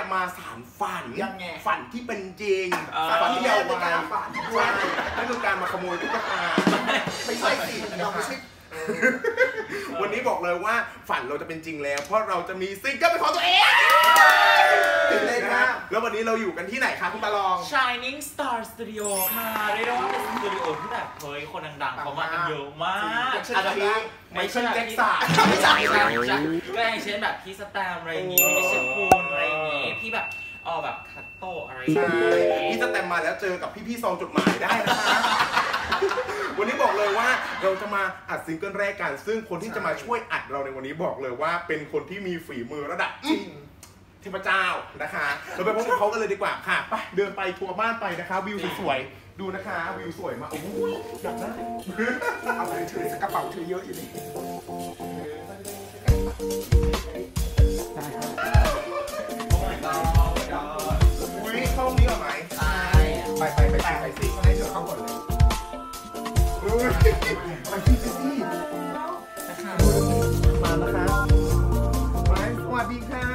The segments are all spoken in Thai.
มาสานฝันยังไงฝันที่เป็นจริงฝันที่เราวางฝันใช่นั่นคือการมาขโมยตุ๊กตาไม่ใช่สิเราไม่ใช่วันนี้บอกเลยว่าฝันเราจะเป็นจริงแล้วเพราะเราจะมีซิงเกิลเป็นของตัวเองตื่นเต้นมากแล้ววันนี้เราอยู่กันที่ไหนคะคุณตาลอง Shining Star Studio ค่ะเรียกได้ว่าเป็นสตูดิโอที่แบบเฮ้ยคนดังๆเขามากันเยอะมากอาจจะไม่ใช่แจ็คสันไม่ใช่ก็อย่างเช่นแบบพี่สแตมอะไรอย่างงี้พี่เชฟพูนอะไรอย่างงี้พี่แบบแบบคัตโตอะไรอย่างงี้พี่สแตมมาแล้วเจอกับพี่ซองจดหมายได้นะคะวันนี้บอกเลยว่าเราจะมาอัดซิงเกิลแรกกันซึ่งคนที่จะมาช่วยอัดเราในวันนี้บอกเลยว่าเป็นคนที่มีฝีมือระดับเทพเจ้านะคะเราไปพบกับเขากันเลยดีกว่าค่ะไปเดินไปทัวร์บ้านไปนะคะวิวสวยๆดูนะคะวิวสวยมากโอ้โหอยากได้เอาไปถือกระเป๋าถือเยอะอยู่นี่เข้าห้องนี้ก่อนไหมใช่ไปสิให้เธอเข้าก่อนเลยไปสินะคะมานะคะสวัสดีค่ะ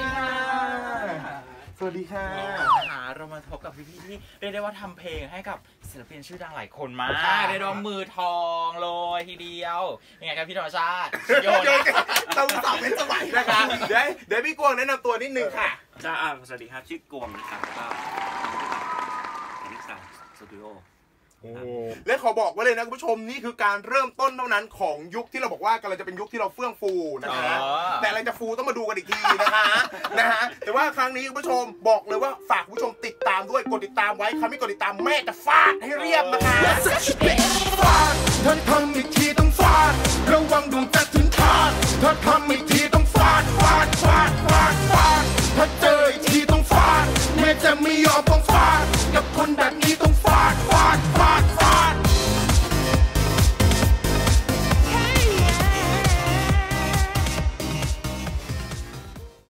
สวัสดีค่ะเรามาพบกับพี่ๆที่เรียกได้ว่าทำเพลงให้กับศิลปินชื่อดังหลายคนมากเรียกได้ว่ามือทองเลยทีเดียวยังไงครับพี่ธรรมชาติโยนเราสาวเป็นสมัยนะคะเดี๋ยวพี่กวงแนะนำตัวนิดนึงค่ะจ้าสวัสดีครับชื่อกวงนะครับก็Shining Star Studio และขอบอกไว้เลยนะคุณผู้ชมนี่คือการเริ่มต้นเท่านั้นของยุคที่เราบอกว่ากำลังจะเป็นยุคที่เราเฟื่องฟูนะคะแต่อะไรจะฟูต้องมาดูกันอีกทีนะคะแต่ว่าครั้งนี้คุณผู้ชมบอกเลยว่าฝากคุณผู้ชมติดตามด้วยกดติดตามไว้ใครไม่กดติดตามแม่จะฟาดให้เรียบนะคะฟาดถ้าทำอีกทีต้องฟาดระวังดวงจะถึงคาดถ้าทำอีกทีต้องฟาดถ้าเจออีกทีต้องฟาดแม่จะไม่ยอมต้องฟาดกับคนแบบนี้ต้อง